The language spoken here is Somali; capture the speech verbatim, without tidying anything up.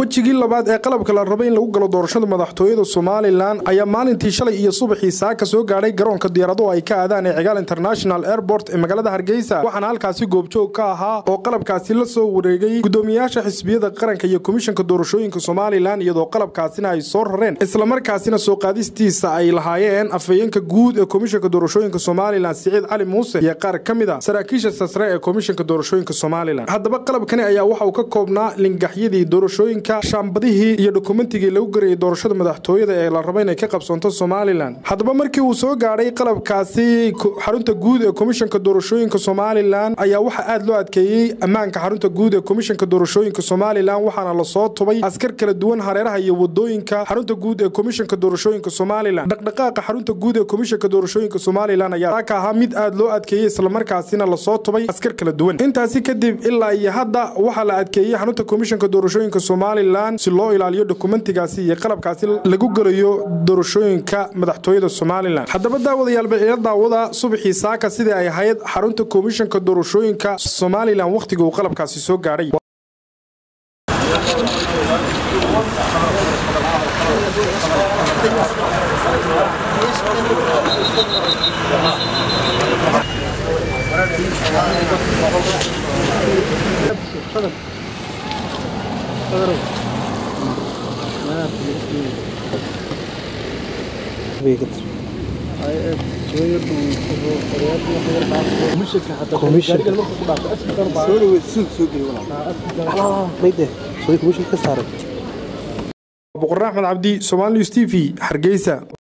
wejigii labaad ee qalabka la rabay in lagu galo doorashada madaxtooyada Somaliland ayaa maalintii shalay iyo subaxii saaka soo gaaray garoonka diyaarado ay ka aadaan ee Cigaal International Airport ee magaalada Hargeysa waxaana halkaasi goobjoog ka ahaa oo qalabkaasi la soo wareegay gudoomiyaasha xisbiyada qaranka iyo komishanka doorashooyinka Somaliland iyadoo qalabkaasina ay soo rareen isla markaasina soo qaadistiisa ay lahaayeen afayeenka guud ee komishanka doorashooyinka Somaliland Saciid Cali Muuse iyo qaar kamida saraakiisha sasre ee komishanka doorashooyinka Somaliland hadaba qalabkani ayaa waxa uu ka koobnaa lingaxyadii doorashooyinka shambadihii iyo dokumentigii lagu gareeyay doorashada madaxtooyada ee la rabay inay ka qabsoonto Somaliland hadaba markii uu soo gaaray qalabkaasi xarunta guud ee komishanka doorashooyinka Somaliland ayaa waxa aad loo adkeeyay amaanka xarunta guud ee komishanka doorashooyinka Somaliland waxaana la soo tubay askar kala duwan hareeraha iyo wadooyinka xarunta guud ee komishanka doorashooyinka Somaliland dhaqdhaqaaqa xarunta guud ee komishanka doorashooyinka Somaliland ayaa ka ahaa mid aad loo adkeeyay isla markaasina la soo tubay askar kala duwan intaasi kadib ilaa iyo hadda waxa la adkeeyay xarunta komishanka doorashooyinka Somaliland si loo ilaaliyo dokumentigaasi iyo qalabkaasi lagu galayo doorashooyinka madaxtooyada Somaliland hadaba daawadayaal baa daawada subaxii saaka sidii ay ahayd xarunta komishanka doorashooyinka Somaliland waqtiga uu qalabkaasi soo gaaray boqor Axmed Cabdi Somali News T V Hargeysa.